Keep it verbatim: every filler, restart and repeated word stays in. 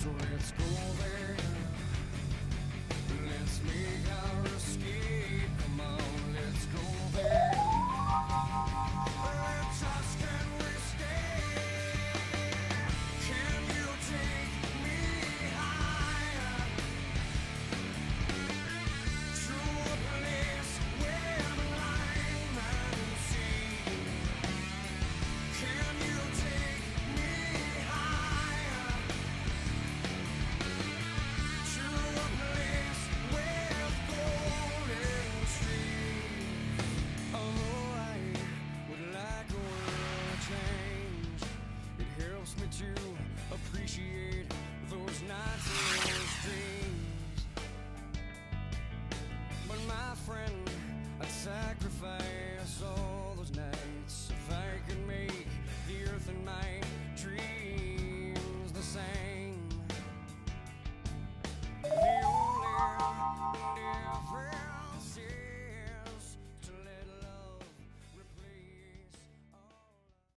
So let's go there. Let's make our escape. Come on, let's go there. Where just can we stay? Can you take me higher to a place where blind man see? Can you take me higher to a place with golden streams? Although I would like a world change, it helps me to appreciate those nights and those dreams. But my friend, I'd sacrifice all those nights if I could make the earth and my dreams the same. The only difference is